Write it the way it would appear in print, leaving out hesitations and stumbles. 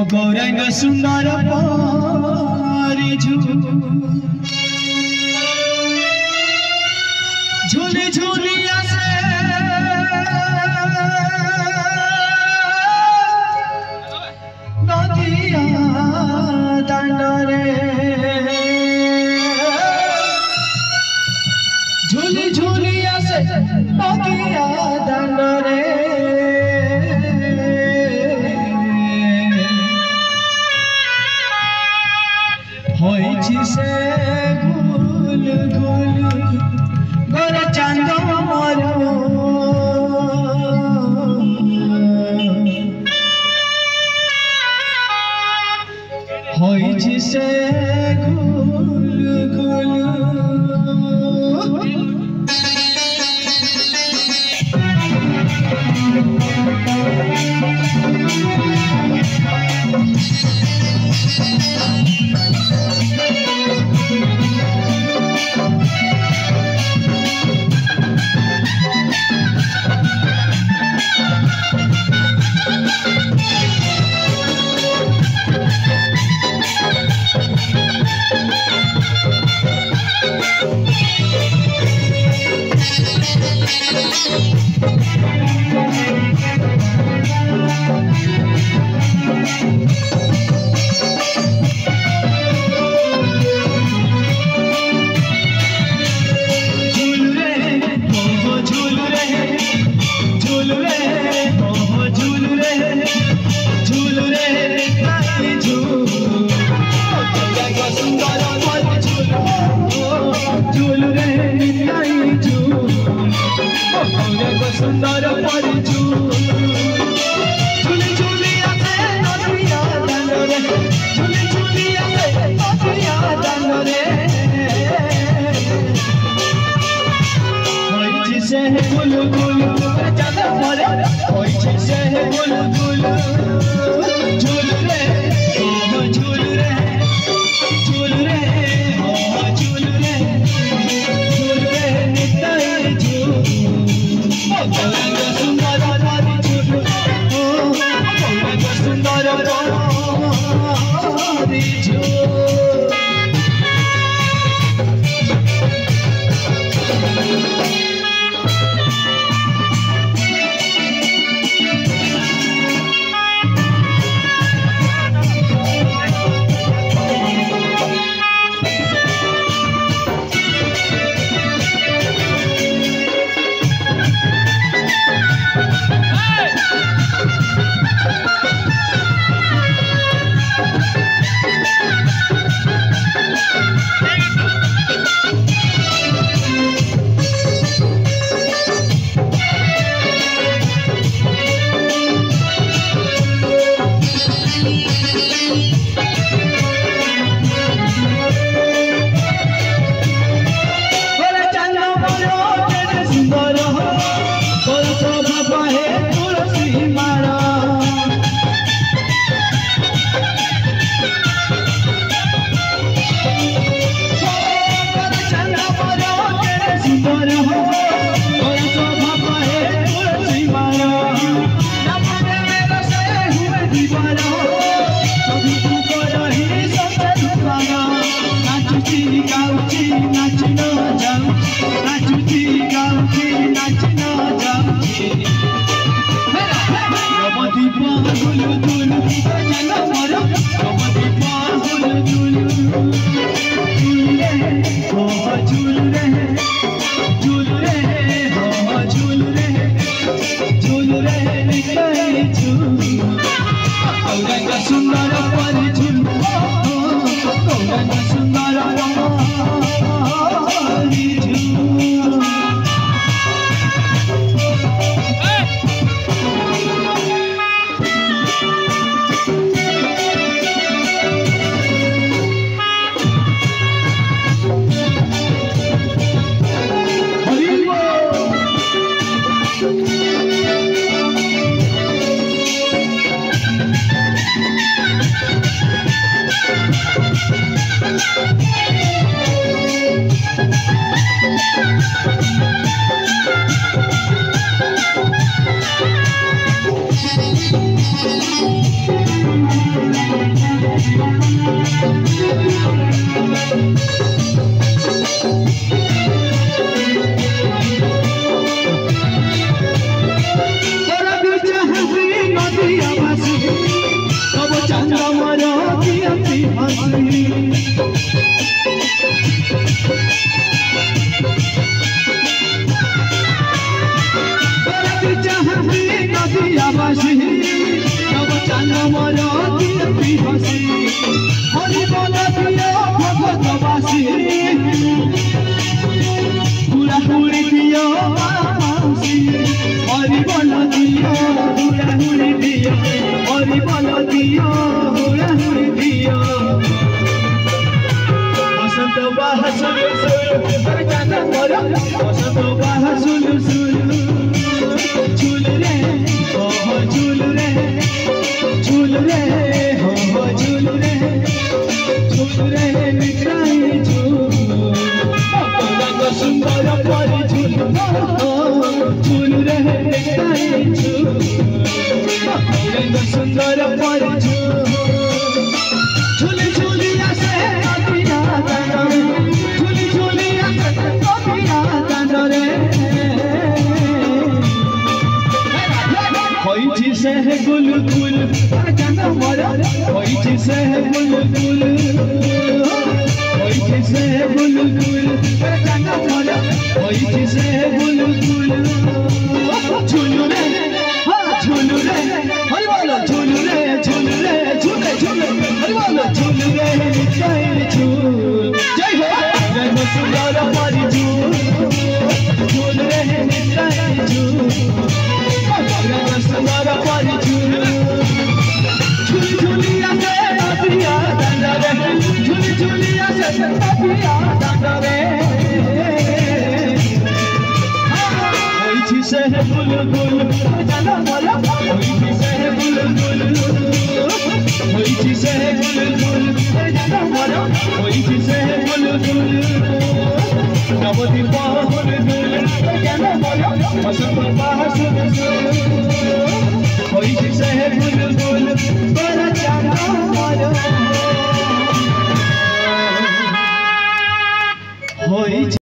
गौरंग सुंदर पारी झूली झूलिया से नदिया दंडरे झूली झूलिया से नदिया दंडरे से गुल गुल गोर चांद मारो होई से गुल गुल सुंदर परिचू झूली झूलिया से नदिया दंडरे झूली झूलिया से नदिया दंडरे होई से गुल गुल चांद मारे होई से गुल गुल झूल रे ओ झूल रे झूल रे ओ झूल रे झूल रे निताई झूल गौरंग सुंदर पारी झूल गौरंग सुंदर पारी झूल आवासी तब चांद मोर दिए हसी हरि बोल दियो भगतवासी पूरा हुड़ी दियो मासी हरि बोल दियो पूरा हुड़ी दियो हरि बोल दियो पूरा हुड़ी दियो बसंत बाहा सुलु सुलु चांद मोर बसंत बाहा सुलु सुलु झूल रे हो झूल रे झूल रे हो झूल रे निकाई झूल रंग सुंदर पर झूल झूल रे निकाई झूल रंग सुंदर पर झूल झूलिया से अबिया दानरे झूलिया से अबिया दानरे होइछि से गुलगुल चांद मोर होइछि से गुलगुल होइछि से गुलगुल चांद मोर होइछि से गुलगुल झूलू रे झूलू रे हरि बोल झूलू रे झूलू रे झूले झूले हरि बोल झूलू रे निकाई झूल जय हो जय हो सुंदर परी झूल झूल रे निकाई झूल रंग सुंदर परी झूल झूल झूलिया से अबिया दानरे झूल झूलिया से अबिया दानरे होइछि से बुलबुल चांद मोर होइछि से बुलबुल होइछि से बुलबुल चांद मोर होइछि से बुलबुल नवदीप बुलबुल चांद मोर बसंत बाहा सुलु सुलु